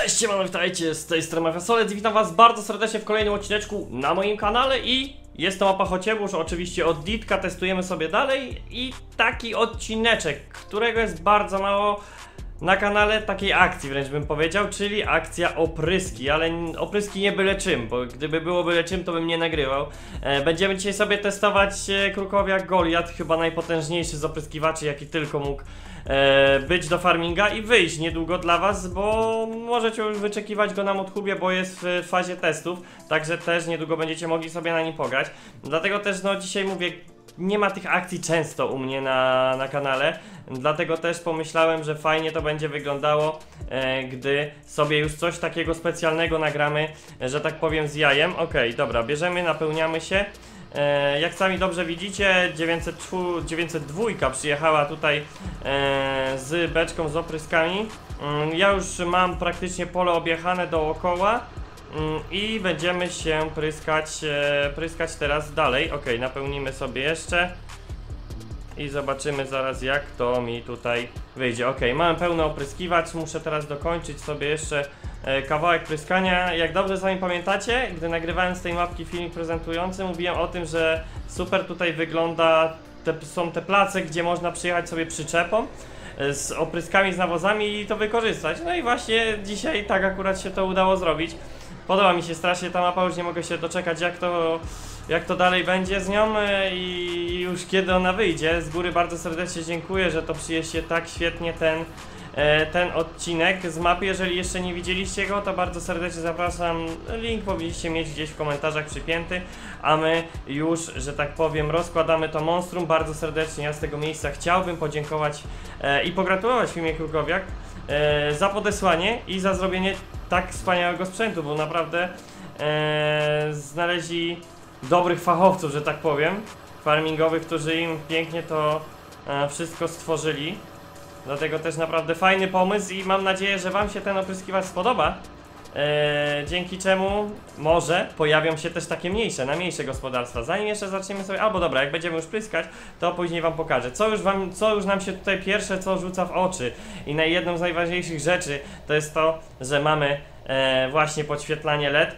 Cześć, siemano, witajcie, z tej strony Mafia Solec i witam was bardzo serdecznie w kolejnym odcineczku na moim kanale i jest to mapa Chociebórz, oczywiście od Ditka, testujemy sobie dalej i taki odcineczek, którego jest bardzo mało na kanale, takiej akcji wręcz bym powiedział, czyli akcja opryski, ale opryski nie byle czym, bo gdyby było byle czym, to bym nie nagrywał. Będziemy dzisiaj sobie testować Krukowiak Goliat, chyba najpotężniejszy z opryskiwaczy, jaki tylko mógł być do farminga i wyjść niedługo dla was, bo możecie już wyczekiwać go na ModHubie, bo jest w fazie testów, także też niedługo będziecie mogli sobie na nim pograć. Dlatego też no dzisiaj mówię, nie ma tych akcji często u mnie na kanale, dlatego też pomyślałem, że fajnie to będzie wyglądało, gdy sobie już coś takiego specjalnego nagramy, że tak powiem z jajem. Okej, dobra, bierzemy, napełniamy się. Jak sami dobrze widzicie, 902 przyjechała tutaj z beczką z opryskami. Ja już mam praktycznie pole objechane dookoła i będziemy się pryskać teraz dalej. Ok, napełnimy sobie jeszcze i zobaczymy zaraz, jak to mi tutaj wyjdzie. Ok, mamy pełny opryskiwacz, muszę teraz dokończyć sobie jeszcze kawałek pryskania. Jak dobrze sami pamiętacie, gdy nagrywałem z tej mapki filmik prezentujący, mówiłem o tym, że super tutaj wygląda, są te place, gdzie można przyjechać sobie przyczepą z opryskami, z nawozami i to wykorzystać. No i właśnie dzisiaj tak akurat się to udało zrobić. Podoba mi się strasznie ta mapa, już nie mogę się doczekać, jak to dalej będzie z nią i już kiedy ona wyjdzie. Z góry bardzo serdecznie dziękuję, że to przyjesie tak świetnie ten odcinek z mapy. Jeżeli jeszcze nie widzieliście go, to bardzo serdecznie zapraszam, link powinniście mieć gdzieś w komentarzach przypięty, a my już, że tak powiem, rozkładamy to monstrum. Bardzo serdecznie ja z tego miejsca chciałbym podziękować i pogratulować firmie Krukowiak za podesłanie i za zrobienie tak wspaniałego sprzętu, bo naprawdę znaleźli dobrych fachowców, że tak powiem, farmingowych, którzy im pięknie to wszystko stworzyli. Dlatego też naprawdę fajny pomysł i mam nadzieję, że wam się ten opryskiwacz spodoba. Dzięki czemu może pojawią się też takie mniejsze, na mniejsze gospodarstwa. Zanim jeszcze zaczniemy sobie, albo dobra, jak będziemy już pryskać, to później wam pokażę. Co już nam się tutaj pierwsze, co rzuca w oczy i jedną z najważniejszych rzeczy, to jest to, że mamy właśnie podświetlanie LED.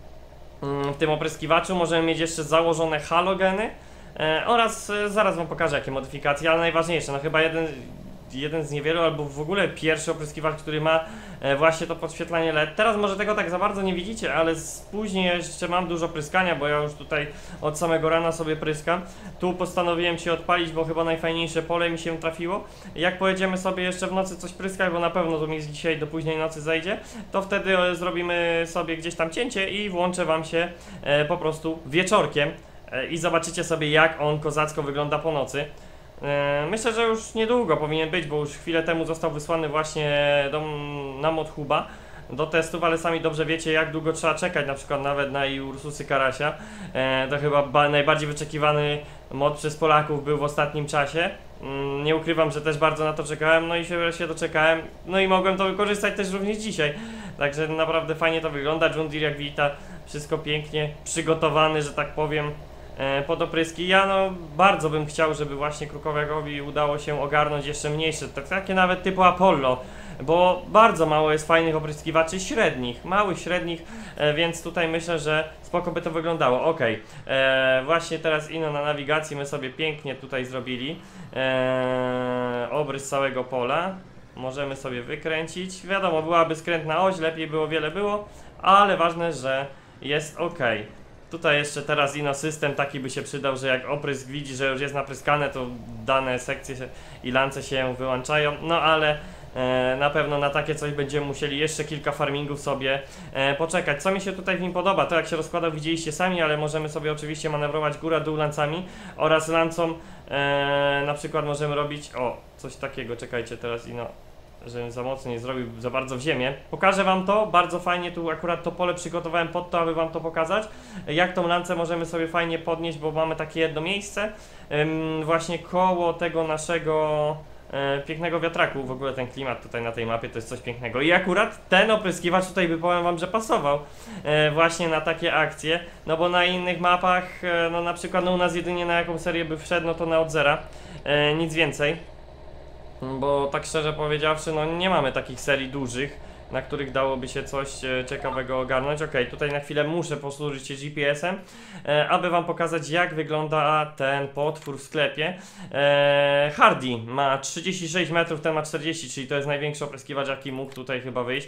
W tym opryskiwaczu możemy mieć jeszcze założone halogeny oraz zaraz wam pokażę jakie modyfikacje, ale najważniejsze, no chyba jeden z niewielu, albo w ogóle pierwszy opryskiwacz, który ma właśnie to podświetlanie LED. Teraz może tego tak za bardzo nie widzicie, ale później jeszcze mam dużo pryskania, bo ja już tutaj od samego rana sobie pryskam. Tu postanowiłem się odpalić, bo chyba najfajniejsze pole mi się trafiło. Jak pojedziemy sobie jeszcze w nocy coś pryskać, bo na pewno to mi dzisiaj do późnej nocy zajdzie, to wtedy zrobimy sobie gdzieś tam cięcie i włączę wam się po prostu wieczorkiem i zobaczycie sobie, jak on kozacko wygląda po nocy. Myślę, że już niedługo powinien być, bo już chwilę temu został wysłany właśnie na ModHuba do testów, ale sami dobrze wiecie, jak długo trzeba czekać, na przykład nawet na Ursusy Karasia. To chyba najbardziej wyczekiwany mod przez Polaków był w ostatnim czasie. Nie ukrywam, że też bardzo na to czekałem, no i się doczekałem, no i mogłem to wykorzystać też również dzisiaj. Także naprawdę fajnie to wygląda, John Deere jak wita, wszystko pięknie przygotowany, że tak powiem, pod opryski. Ja no bardzo bym chciał, żeby właśnie Krukowiakowi udało się ogarnąć jeszcze mniejsze, takie nawet typu Apollo, bo bardzo mało jest fajnych opryskiwaczy średnich, małych, średnich, więc tutaj myślę, że spoko by to wyglądało. Ok, właśnie teraz ino na nawigacji my sobie pięknie tutaj zrobili obrys całego pola. Możemy sobie wykręcić, wiadomo, byłaby skrętna oś, lepiej było, wiele było, ale ważne, że jest ok. Tutaj jeszcze teraz ino system taki by się przydał, że jak oprysk widzi, że już jest napryskane, to dane sekcje i lance się wyłączają, no ale na pewno na takie coś będziemy musieli jeszcze kilka farmingów sobie poczekać. Co mi się tutaj w nim podoba, to jak się rozkładał widzieliście sami, ale możemy sobie oczywiście manewrować góra-dół lancami oraz lancą na przykład możemy robić, coś takiego, czekajcie teraz ino, żebym za mocno nie zrobił za bardzo w ziemię. Pokażę wam to, bardzo fajnie tu akurat to pole przygotowałem pod to, aby wam to pokazać. Jak tą lancę możemy sobie fajnie podnieść, bo mamy takie jedno miejsce właśnie koło tego naszego pięknego wiatraku. W ogóle ten klimat tutaj na tej mapie to jest coś pięknego. I akurat ten opryskiwacz tutaj by powiem wam, że pasował właśnie na takie akcje. No bo na innych mapach, no na przykład no u nas jedynie na jaką serię by wszedł, no to na od zera. Nic więcej. Bo tak szczerze powiedziawszy, no nie mamy takich serii dużych, na których dałoby się coś ciekawego ogarnąć. Ok, tutaj na chwilę muszę posłużyć się GPS-em, aby wam pokazać, jak wygląda ten potwór w sklepie. Hardy ma 36 metrów, ten ma 40, czyli to jest największy opryskiwacz, jaki mógł tutaj chyba wyjść.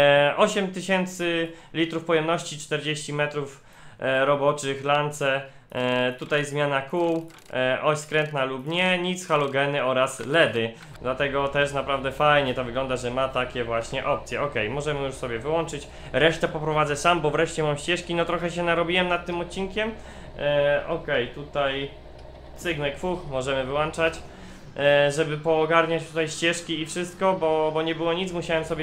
8000 litrów pojemności, 40 metrów roboczych, lance. Tutaj zmiana kół, oś skrętna lub nie, nic, halogeny oraz LEDy. Dlatego też naprawdę fajnie to wygląda, że ma takie właśnie opcje. Ok, możemy już sobie wyłączyć. Resztę poprowadzę sam, bo wreszcie mam ścieżki. No trochę się narobiłem nad tym odcinkiem. Ok, tutaj cygnek fuch, możemy wyłączać. Żeby poogarniać tutaj ścieżki i wszystko, bo nie było nic, musiałem sobie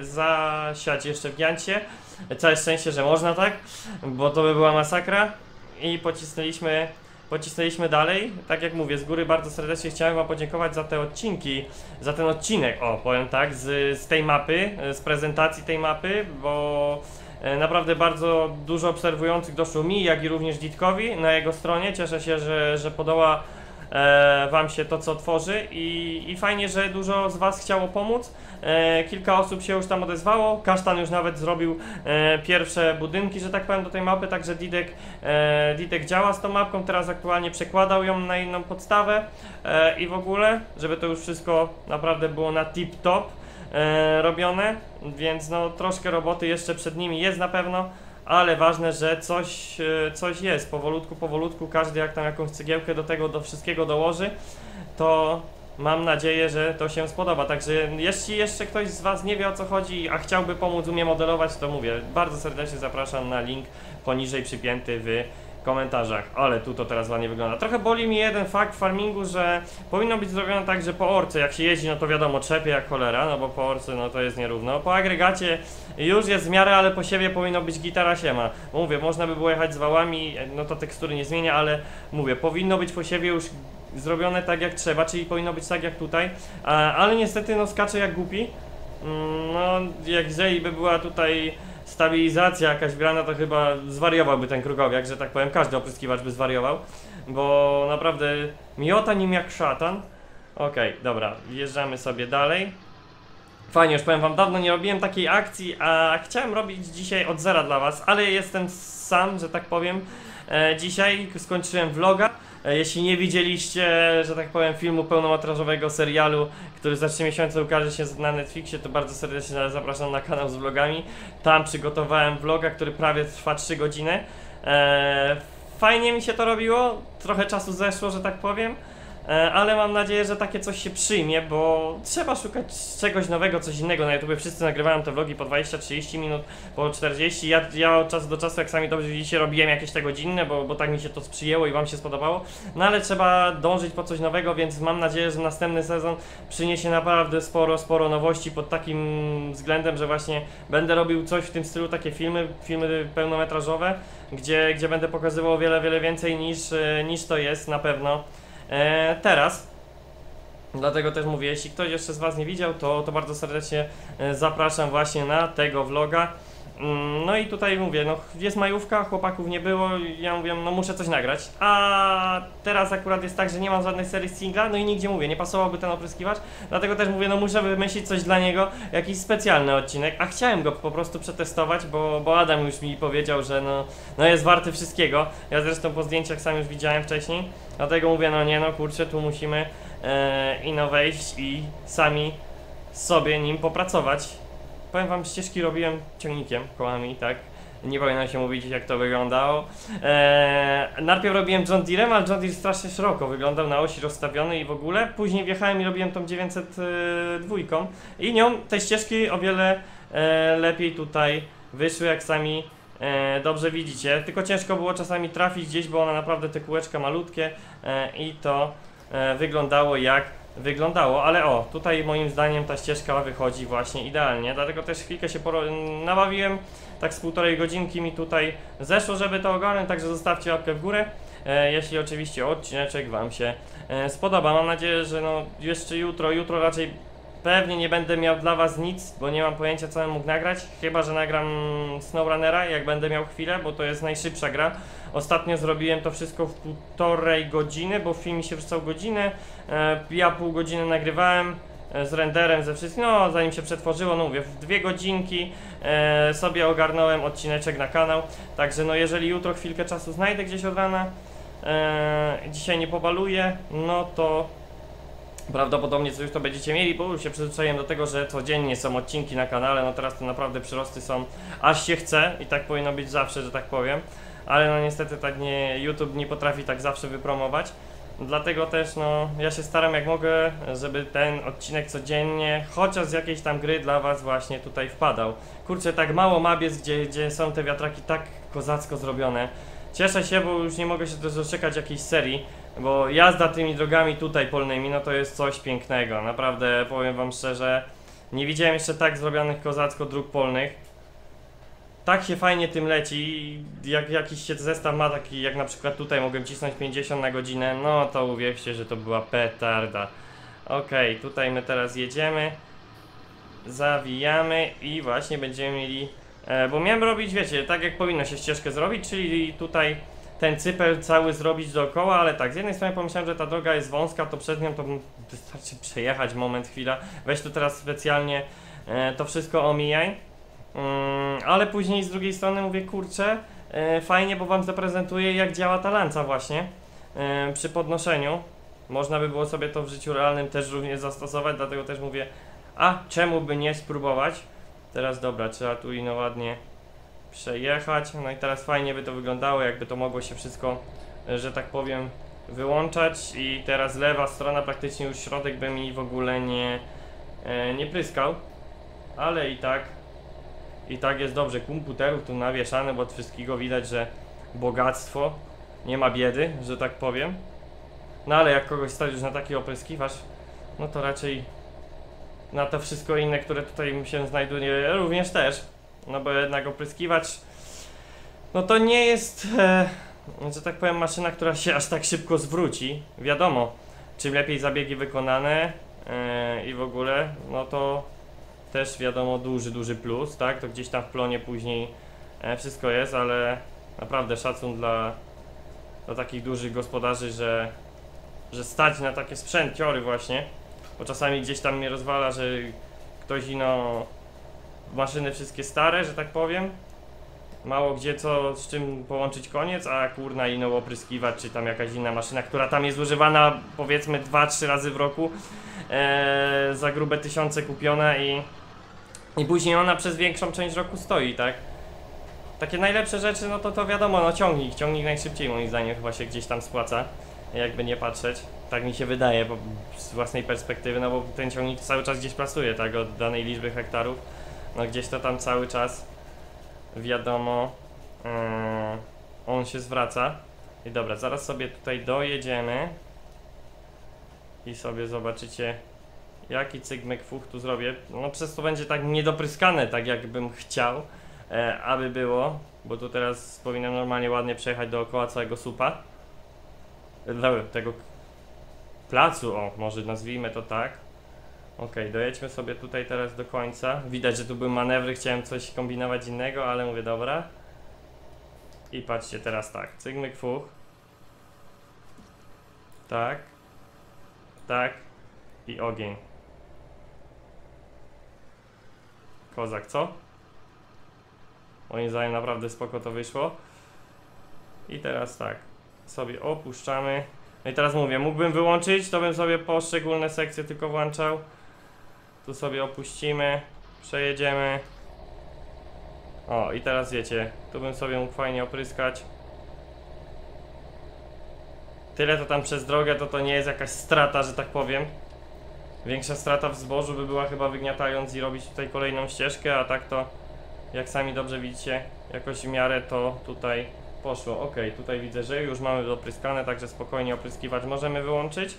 zasiać jeszcze w Giancie. Całe szczęście, że można tak, bo to by była masakra. I pocisnęliśmy dalej. Tak jak mówię, z góry bardzo serdecznie chciałem wam podziękować za te odcinki, za ten odcinek, o powiem tak, z tej mapy, z prezentacji tej mapy, bo naprawdę bardzo dużo obserwujących doszło mi, jak i również Ditkowi na jego stronie. Cieszę się, że podoła wam się to, co tworzy i fajnie, że dużo z was chciało pomóc. Kilka osób się już tam odezwało. Kasztan już nawet zrobił pierwsze budynki, że tak powiem, do tej mapy, także Didek działa z tą mapką, teraz aktualnie przekładał ją na inną podstawę i w ogóle, żeby to już wszystko naprawdę było na tip-top robione, więc no troszkę roboty jeszcze przed nimi jest na pewno. Ale ważne, że coś jest, powolutku, każdy jak tam jakąś cegiełkę do tego, do wszystkiego dołoży, to mam nadzieję, że to się spodoba. Także jeśli jeszcze ktoś z was nie wie, o co chodzi, a chciałby pomóc u mnie modelować, to mówię, bardzo serdecznie zapraszam na link poniżej przypięty w komentarzach. Ale tu to teraz ładnie wygląda. Trochę boli mi jeden fakt w farmingu, że powinno być zrobione tak, że po orce jak się jeździ, no to wiadomo, trzepie jak cholera, no bo po orce no to jest nierówno. Po agregacie już jest w miarę, ale po siebie powinno być gitara siema. Mówię, można by było jechać z wałami, no to tekstury nie zmienia, ale mówię, powinno być po siebie już zrobione tak jak trzeba, czyli powinno być tak jak tutaj, ale niestety no skacze jak głupi. No jeżeli by była tutaj stabilizacja jakaś wgrana, to chyba zwariowałby ten krugowiak, że tak powiem, każdy opryskiwacz by zwariował, bo naprawdę miota nim jak szatan. Okej, dobra, wjeżdżamy sobie dalej. Fajnie, już powiem wam, dawno nie robiłem takiej akcji, a chciałem robić dzisiaj od zera dla was, ale jestem sam, że tak powiem. Dzisiaj skończyłem vloga. Jeśli nie widzieliście, że tak powiem, filmu pełnometrażowego serialu, który za 3 miesiące ukaże się na Netflixie, to bardzo serdecznie zapraszam na kanał z vlogami. Tam przygotowałem vloga, który prawie trwa 3 godziny. Fajnie mi się to robiło, trochę czasu zeszło, że tak powiem. Ale mam nadzieję, że takie coś się przyjmie, bo trzeba szukać czegoś nowego, coś innego na YouTube. Wszyscy nagrywają te vlogi po 20-30 minut, po 40. Ja od czasu do czasu, jak sami dobrze widzicie, robiłem jakieś te godzinne, bo tak mi się to sprzyjęło i wam się spodobało. No ale trzeba dążyć po coś nowego, więc mam nadzieję, że następny sezon przyniesie naprawdę sporo nowości pod takim względem, że właśnie będę robił coś w tym stylu, takie filmy pełnometrażowe, gdzie będę pokazywał wiele więcej niż to jest na pewno teraz. Dlatego też mówię, jeśli ktoś jeszcze z was nie widział, to bardzo serdecznie zapraszam właśnie na tego vloga. No i tutaj mówię, no jest majówka, chłopaków nie było, ja mówię, no muszę coś nagrać. A teraz akurat jest tak, że nie mam żadnej serii singla, no i nigdzie mówię, nie pasowałby ten opryskiwacz. Dlatego też mówię, no muszę wymyślić coś dla niego, jakiś specjalny odcinek. A chciałem go po prostu przetestować, bo Adam już mi powiedział, że no jest warty wszystkiego. Ja zresztą po zdjęciach sam już widziałem wcześniej. Dlatego mówię, no nie no kurczę, tu musimy ino wejść i sami sobie nim popracować. Powiem wam, ścieżki robiłem ciągnikiem, kołami, tak? Nie powinno się mówić, jak to wyglądało. Najpierw robiłem John Deerem, ale John Deere strasznie szeroko wyglądał, na osi rozstawiony i w ogóle. Później wjechałem i robiłem tą 902 i nią te ścieżki o wiele lepiej tutaj wyszły, jak sami dobrze widzicie. Tylko ciężko było czasami trafić gdzieś, bo one naprawdę te kółeczka malutkie i to wyglądało jak wyglądało, ale o, tutaj moim zdaniem ta ścieżka wychodzi właśnie idealnie, dlatego też chwilkę się nabawiłem, tak z 1,5 godzinki mi tutaj zeszło, żeby to ogarnąć, także zostawcie łapkę w górę, jeśli oczywiście odcineczek wam się spodoba. Mam nadzieję, że no jeszcze jutro raczej pewnie nie będę miał dla was nic, bo nie mam pojęcia, co bym mógł nagrać, chyba że nagram SnowRunnera, jak będę miał chwilę, bo to jest najszybsza gra. Ostatnio zrobiłem to wszystko w 1,5 godziny, bo film mi się wrzucał godzinę, ja pół godziny nagrywałem, z renderem, ze wszystkim, no zanim się przetworzyło, no mówię, w 2 godzinki sobie ogarnąłem odcineczek na kanał, także no jeżeli jutro chwilkę czasu znajdę gdzieś od rana, dzisiaj nie pobaluję, no to prawdopodobnie co już to będziecie mieli, bo już się przyzwyczaiłem do tego, że codziennie są odcinki na kanale, no teraz to naprawdę przyrosty są, aż się chce i tak powinno być zawsze, że tak powiem, ale no niestety tak nie, YouTube nie potrafi tak zawsze wypromować. Dlatego też no, ja się staram jak mogę, żeby ten odcinek codziennie, chociaż z jakiejś tam gry dla was właśnie tutaj wpadał. Kurczę, tak mało Mabiec, gdzie są te wiatraki tak kozacko zrobione. Cieszę się, bo już nie mogę się też doczekać jakiejś serii, bo jazda tymi drogami tutaj polnymi, no to jest coś pięknego. Naprawdę powiem wam szczerze, nie widziałem jeszcze tak zrobionych kozacko dróg polnych. Tak się fajnie tym leci, jak jakiś się zestaw ma taki, jak na przykład tutaj mogłem cisnąć 50 na godzinę, no to uwierzcie, że to była petarda. Okej, tutaj my teraz jedziemy, zawijamy i właśnie będziemy mieli, bo miałem robić, wiecie, tak jak powinno się ścieżkę zrobić, czyli tutaj ten cypel cały zrobić dookoła, ale tak, z jednej strony pomyślałem, że ta droga jest wąska, to przez nią to wystarczy przejechać moment, chwila, weź tu teraz specjalnie to wszystko omijaj. Ale później z drugiej strony mówię, kurczę, fajnie, bo wam zaprezentuję jak działa ta lanca właśnie przy podnoszeniu. Można by było sobie to w życiu realnym też również zastosować, dlatego też mówię, a czemu by nie spróbować. Teraz dobra, trzeba tu ino ładnie przejechać, no i teraz fajnie by to wyglądało, jakby to mogło się wszystko, że tak powiem, wyłączać i teraz lewa strona, praktycznie już środek by mi w ogóle nie pryskał, ale i tak jest dobrze, komputerów tu nawieszane, bo od wszystkiego widać, że bogactwo, nie ma biedy, że tak powiem. No ale jak kogoś stać już na taki opryskiwacz, no to raczej na to wszystko inne, które tutaj się znajduje również też. No bo jednak opryskiwacz, no to nie jest, że tak powiem, maszyna, która się aż tak szybko zwróci. Wiadomo, czym lepiej zabiegi wykonane i w ogóle, no to też wiadomo duży plus, tak? To gdzieś tam w plonie później wszystko jest, ale naprawdę szacun dla takich dużych gospodarzy, że stać na takie sprzęciory właśnie, bo czasami gdzieś tam mnie rozwala, że ktoś ino maszyny wszystkie stare, że tak powiem, mało gdzie co z czym połączyć koniec, a kurna ino opryskiwacz, czy tam jakaś inna maszyna, która tam jest używana powiedzmy 2-3 razy w roku, za grube tysiące kupiona i później ona przez większą część roku stoi, tak? Takie najlepsze rzeczy, no to wiadomo, no ciągnik najszybciej moim zdaniem chyba się gdzieś tam spłaca, jakby nie patrzeć. Tak mi się wydaje, bo z własnej perspektywy, no bo ten ciągnik cały czas gdzieś pracuje, tak, od danej liczby hektarów. No gdzieś to tam cały czas, wiadomo, on się zwraca. I dobra, zaraz sobie tutaj dojedziemy i sobie zobaczycie, jaki cygmek fuch tu zrobię. No przez to będzie tak niedopryskane, tak jakbym chciał, aby było, bo tu teraz powinienem normalnie ładnie przejechać dookoła całego supa, tego placu, o może nazwijmy to tak. Okej, dojedźmy sobie tutaj teraz do końca. Widać, że tu były manewry, chciałem coś kombinować innego, ale mówię dobra. I patrzcie teraz tak, cygmyk fuch. Tak. Tak. I ogień. Kozak, co? Moim zdaniem naprawdę spoko to wyszło. I teraz tak, sobie opuszczamy. No i teraz mówię, mógłbym wyłączyć, to bym sobie poszczególne sekcje tylko włączał. Tu sobie opuścimy, przejedziemy. O, i teraz wiecie, tu bym sobie mógł fajnie opryskać. Tyle to tam przez drogę, to nie jest jakaś strata, że tak powiem. Większa strata w zbożu by była chyba wygniatając i robić tutaj kolejną ścieżkę, a tak to, jak sami dobrze widzicie, jakoś w miarę to tutaj poszło. Ok, tutaj widzę, że już mamy dopryskane, także spokojnie opryskiwacz możemy wyłączyć.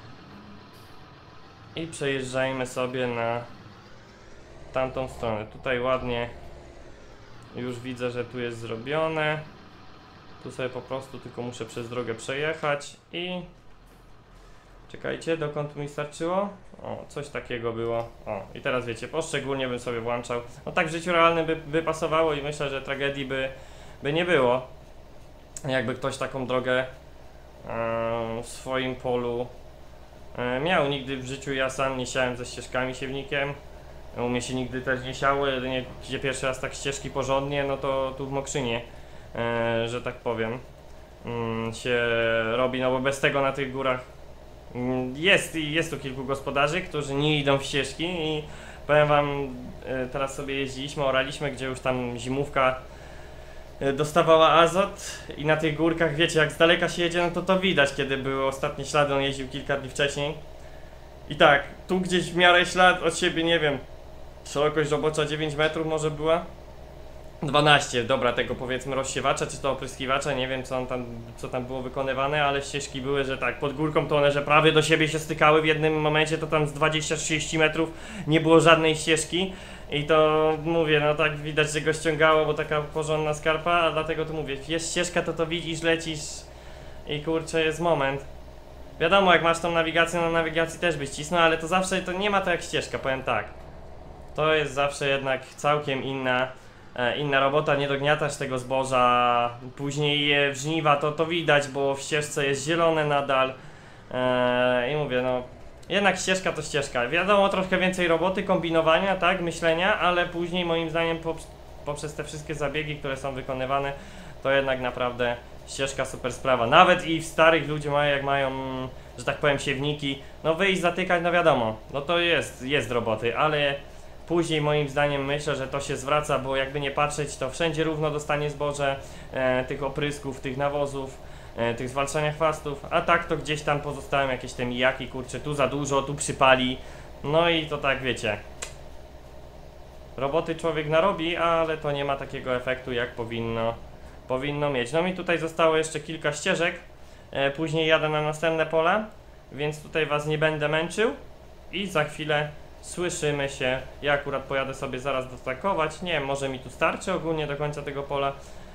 I przejeżdżajmy sobie na tamtą stronę. Tutaj ładnie już widzę, że tu jest zrobione. Tu sobie po prostu tylko muszę przez drogę przejechać i... Czekajcie, dokąd mi starczyło? O, coś takiego było. O, i teraz wiecie, poszczególnie bym sobie włączał. No tak w życiu realnym by pasowało i myślę, że tragedii by nie było. Jakby ktoś taką drogę w swoim polu Miał, nigdy w życiu ja sam nie siałem ze ścieżkami siewnikiem. U mnie się nigdy też nie siało, jedynie gdzie pierwszy raz tak ścieżki porządnie, no to tu w Mokrzynie, że tak powiem, się robi, no bo bez tego na tych górach jest tu kilku gospodarzy, którzy nie idą w ścieżki i powiem wam, teraz sobie jeździliśmy, oraliśmy, gdzie już tam zimówka dostawała azot i na tych górkach, wiecie, jak z daleka się jedzie, no to widać, kiedy były ostatnie ślady, on jeździł kilka dni wcześniej. I tak, tu gdzieś w miarę ślad od siebie, nie wiem, szerokość robocza 9 metrów może była? 12, dobra, tego powiedzmy rozsiewacza, czy to opryskiwacza, nie wiem co tam było wykonywane, ale ścieżki były, że tak, pod górką to one, że prawie do siebie się stykały, w jednym momencie to tam z 20-30 metrów nie było żadnej ścieżki i to mówię, no tak widać, że go ściągało, bo taka porządna skarpa, a dlatego tu mówię, jest ścieżka, to widzisz, lecisz i kurczę, jest moment. Wiadomo, jak masz tą nawigację, na nawigacji też byś cisnął, ale to zawsze, to nie ma to jak ścieżka, powiem tak. To jest zawsze jednak całkiem inna robota, nie dogniatasz tego zboża, później w żniwa to widać, bo w ścieżce jest zielone nadal i mówię, no jednak ścieżka to ścieżka, wiadomo, troszkę więcej roboty, kombinowania, tak, myślenia, ale później moim zdaniem poprzez te wszystkie zabiegi, które są wykonywane, to jednak naprawdę ścieżka super sprawa, nawet i w starych ludzie mają, jak mają, że tak powiem, siewniki, no wyjść, zatykać, no wiadomo, no to jest roboty, ale później moim zdaniem myślę, że to się zwraca, bo jakby nie patrzeć, to wszędzie równo dostanie zboże, tych oprysków, tych nawozów, tych zwalczania chwastów, a tak to gdzieś tam pozostają jakieś te mijaki, kurczę, tu za dużo, tu przypali, no i to tak wiecie, roboty człowiek narobi, ale to nie ma takiego efektu jak powinno mieć. No mi tutaj zostało jeszcze kilka ścieżek, później jadę na następne pola, więc tutaj was nie będę męczył i za chwilę słyszymy się. Ja akurat pojadę sobie zaraz dostakować, nie wiem, może mi tu starczy ogólnie do końca tego pola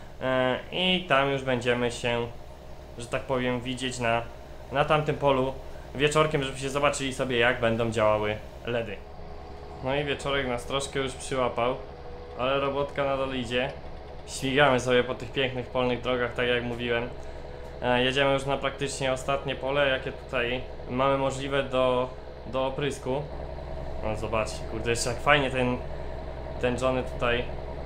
i tam już będziemy się, że tak powiem, widzieć na tamtym polu wieczorkiem, żebyście zobaczyli sobie, jak będą działały LEDy. No i wieczorek nas troszkę już przyłapał, ale robotka nadal idzie. Śmigamy sobie po tych pięknych polnych drogach, tak jak mówiłem. Jedziemy już na praktycznie ostatnie pole, jakie tutaj mamy możliwe do oprysku. No zobaczcie, kurde, jeszcze jak fajnie ten Johnny tutaj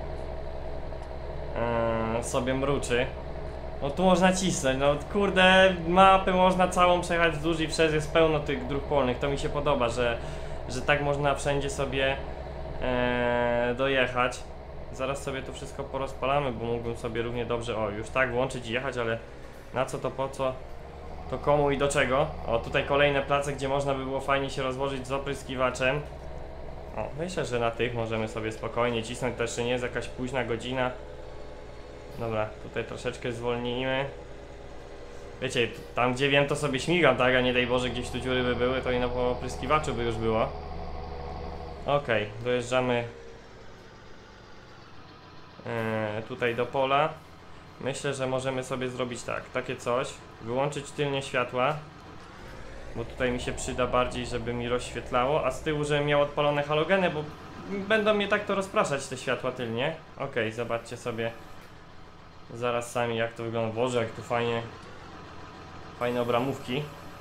sobie mruczy. No tu można cisnąć, no kurde, mapy można całą przejechać wzdłuż i wszerz, jest pełno tych dróg polnych, to mi się podoba, że tak można wszędzie sobie dojechać. Zaraz sobie tu wszystko porozpalamy, bo mógłbym sobie równie dobrze, o, już tak włączyć i jechać, ale na co to, po co, to komu i do czego? O, tutaj kolejne place, gdzie można by było fajnie się rozłożyć z opryskiwaczem. O, myślę, że na tych możemy sobie spokojnie cisnąć, to jeszcze nie jest jakaś późna godzina. Dobra, tutaj troszeczkę zwolnijmy. Wiecie, tam gdzie wiem, to sobie śmigam, tak, a nie daj Boże, gdzieś tu dziury by były, to i na opryskiwaczu by już było. Okej, dojeżdżamy tutaj do pola. Myślę, że możemy sobie zrobić tak, takie coś, wyłączyć tylnie światła, bo tutaj mi się przyda bardziej, żeby mi rozświetlało, a z tyłu, żebym miał odpalone halogeny, bo będą mnie tak to rozpraszać te światła tylnie. Okej, zobaczcie sobie zaraz sami, jak to wygląda. Boże, jak tu fajne obramówki.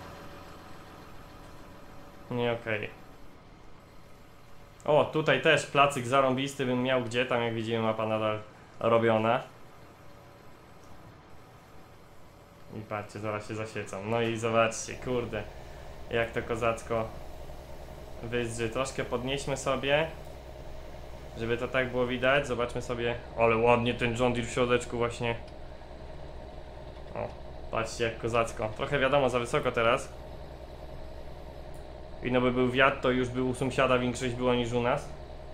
Nie, okej. O, tutaj też placyk zarąbisty bym miał gdzie, tam jak widzimy mapa nadal robiona. I patrzcie, zaraz się zaświecą. No i zobaczcie, kurde, jak to kozacko wyzdrzy. Troszkę podnieśmy sobie, żeby to tak było widać. Zobaczmy sobie, ale ładnie ten John Deere w środeczku właśnie. O, patrzcie jak kozacko. Trochę wiadomo, za wysoko teraz. I no by był wiatr, to już by u sąsiada większość było niż u nas.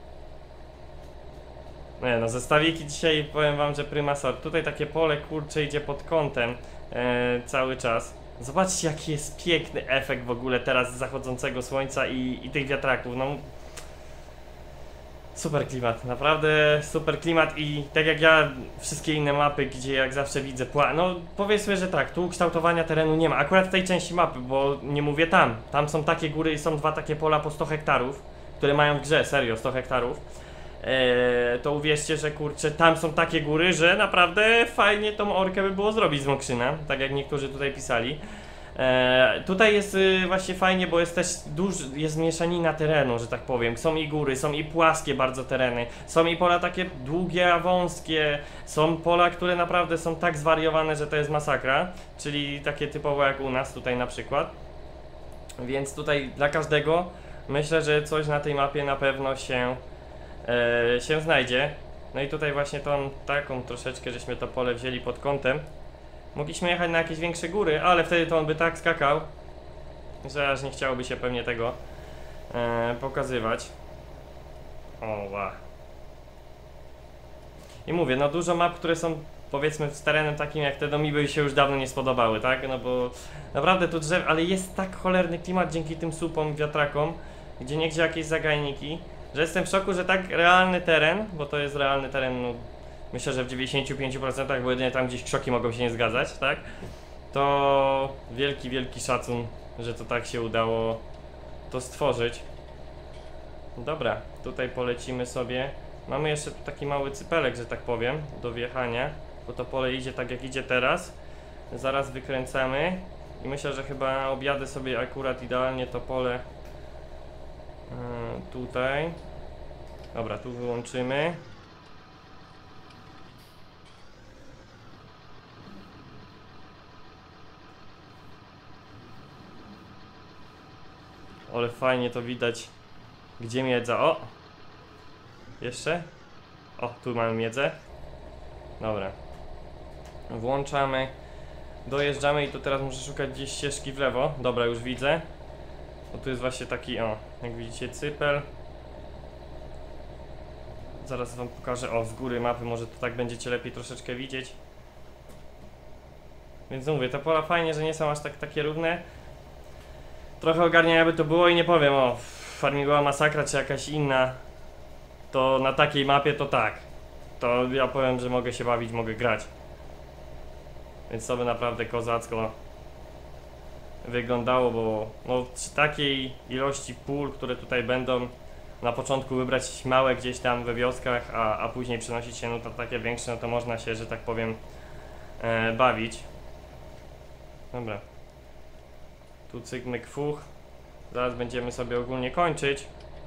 Nie no, zestawiki dzisiaj powiem wam, że prima sort. Tutaj takie pole, kurcze, idzie pod kątem cały czas. Zobaczcie jaki jest piękny efekt w ogóle teraz zachodzącego słońca i tych wiatraków, no. Super klimat, naprawdę super klimat i tak jak ja wszystkie inne mapy, gdzie jak zawsze widzę no powiedzmy, że tak, tu kształtowania terenu nie ma, akurat w tej części mapy, bo nie mówię tam są takie góry i są dwa takie pola po 100 hektarów, które mają w grze, serio, 100 hektarów. To uwierzcie, że kurczę, tam są takie góry, że naprawdę fajnie tą orkę by było zrobić z Mokrzyna, tak jak niektórzy tutaj pisali. Tutaj jest właśnie fajnie, bo jest też jest mieszanina terenu, że tak powiem. Są i góry, są i płaskie bardzo tereny, są i pola takie długie, a wąskie, są pola, które naprawdę są tak zwariowane, że to jest masakra, czyli takie typowo jak u nas tutaj na przykład. Więc tutaj dla każdego myślę, że coś na tej mapie na pewno się znajdzie. No i tutaj właśnie tą taką troszeczkę, żeśmy to pole wzięli pod kątem. Mogliśmy jechać na jakieś większe góry, ale wtedy to on by tak skakał, że aż nie chciałoby się pewnie tego pokazywać. O, wow. I mówię, no dużo map, które są powiedzmy z terenem takim jak te, no mi by się już dawno nie spodobały, tak? No bo naprawdę tu drzew, ale jest tak cholerny klimat dzięki tym słupom, wiatrakom, gdzie niegdzie jakieś zagajniki, że jestem w szoku, że tak realny teren, bo to jest realny teren, no myślę, że w 95%, bo jedynie tam gdzieś krzoki mogą się nie zgadzać, tak? To wielki, wielki szacun, że to tak się udało to stworzyć. Dobra, tutaj polecimy sobie. Mamy jeszcze tu taki mały cypelek, że tak powiem, do wjechania, bo to pole idzie tak jak idzie teraz. Zaraz wykręcamy i myślę, że chyba objadę sobie akurat idealnie to pole tutaj. Dobra, tu wyłączymy. Ale fajnie to widać, gdzie miedza. O! Jeszcze? O, tu mamy miedzę. Dobra. Włączamy. Dojeżdżamy i tu teraz muszę szukać gdzieś ścieżki w lewo. Dobra, już widzę. Bo tu jest właśnie taki, o, jak widzicie, cypel. Zaraz wam pokażę, o, z góry mapy, może to tak będziecie lepiej troszeczkę widzieć. Więc mówię, te pola fajnie, że nie są aż takie równe. Trochę ogarniania by to było i nie powiem, o, farmingowa masakra czy jakaś inna, to na takiej mapie to tak. To ja powiem, że mogę się bawić, mogę grać. Więc to by naprawdę kozacko wyglądało, bo no, przy takiej ilości pól, które tutaj będą, na początku wybrać małe gdzieś tam we wioskach, a później przenosić się no, to takie większe, no to można się, że tak powiem, bawić. Dobra. Tu cyk myk fuch. Zaraz będziemy sobie ogólnie kończyć.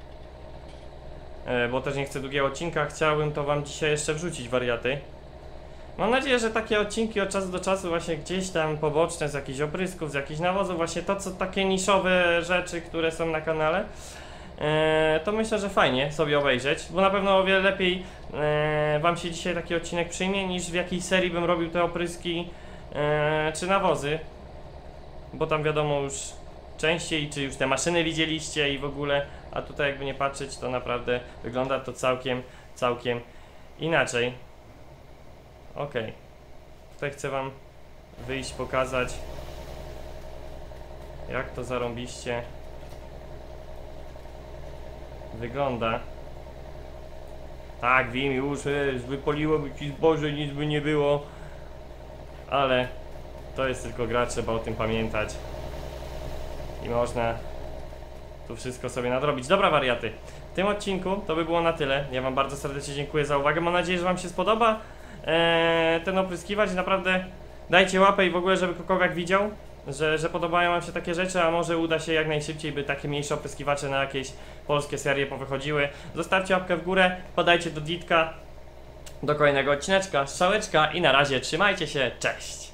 Bo też nie chcę długiego odcinka. Chciałbym to wam dzisiaj jeszcze wrzucić, wariaty. Mam nadzieję, że takie odcinki od czasu do czasu właśnie gdzieś tam poboczne, z jakichś oprysków, z jakichś nawozów, właśnie to co takie niszowe rzeczy, które są na kanale, to myślę, że fajnie sobie obejrzeć, bo na pewno o wiele lepiej wam się dzisiaj taki odcinek przyjmie, niż w jakiejś serii bym robił te opryski czy nawozy, bo tam wiadomo już częściej, czy już te maszyny widzieliście i w ogóle, a tutaj jakby nie patrzeć, to naprawdę wygląda to całkiem inaczej. Ok, tutaj chcę wam wyjść, pokazać, jak to zarąbiście wygląda. Tak, wiem już, wypoliłoby ci zboże, nic by nie było, ale to jest tylko gra, trzeba o tym pamiętać i można tu wszystko sobie nadrobić. Dobra, wariaty, w tym odcinku to by było na tyle. Ja wam bardzo serdecznie dziękuję za uwagę, mam nadzieję, że wam się spodoba ten opryskiwacz. Naprawdę dajcie łapę i w ogóle, żeby kogokolwiek widział, że podobają wam się takie rzeczy, a może uda się jak najszybciej, by takie mniejsze opryskiwacze na jakieś polskie serie powychodziły. Zostawcie łapkę w górę, podajcie do Ditka, do kolejnego odcineczka, strzałeczka i na razie trzymajcie się, cześć!